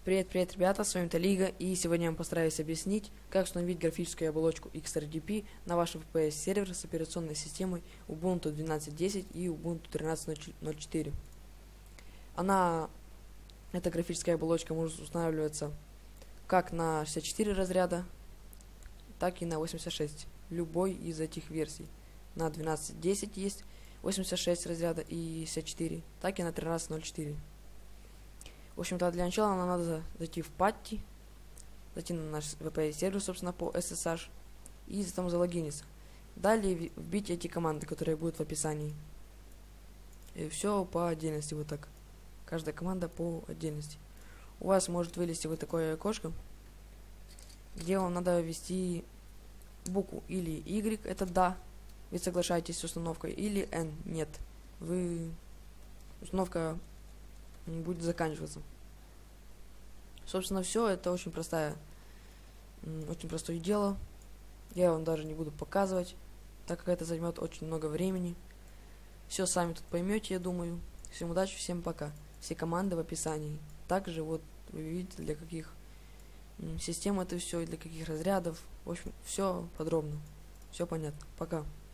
Привет, ребята, с вами Талига, и сегодня я вам постараюсь объяснить, как установить графическую оболочку XRDP на ваш VPS сервер с операционной системой Ubuntu 12.10 и Ubuntu 13.04. Эта графическая оболочка может устанавливаться как на 64 разряда, так и на 86, любой из этих версий. На 12.10 есть 86 разряда и 64, так и на 13.04. В общем-то, для начала нам надо зайти в патти, зайти на наш VPS сервер, собственно, по SSH, и там залогиниться. Далее вбить эти команды, которые будут в описании. И все по отдельности, вот так. Каждая команда по отдельности. У вас может вылезти вот такое окошко, где вам надо ввести букву или Y, это да, вы соглашаетесь с установкой, или N, нет, установка будет заканчиваться. Собственно, все, это очень простое дело. Я вам даже не буду показывать, так как это займет очень много времени. Все сами тут поймете, я думаю. Всем удачи, всем пока. Все команды в описании. Также вот вы видите, для каких систем это все, и для каких разрядов. В общем, все подробно. Все понятно. Пока.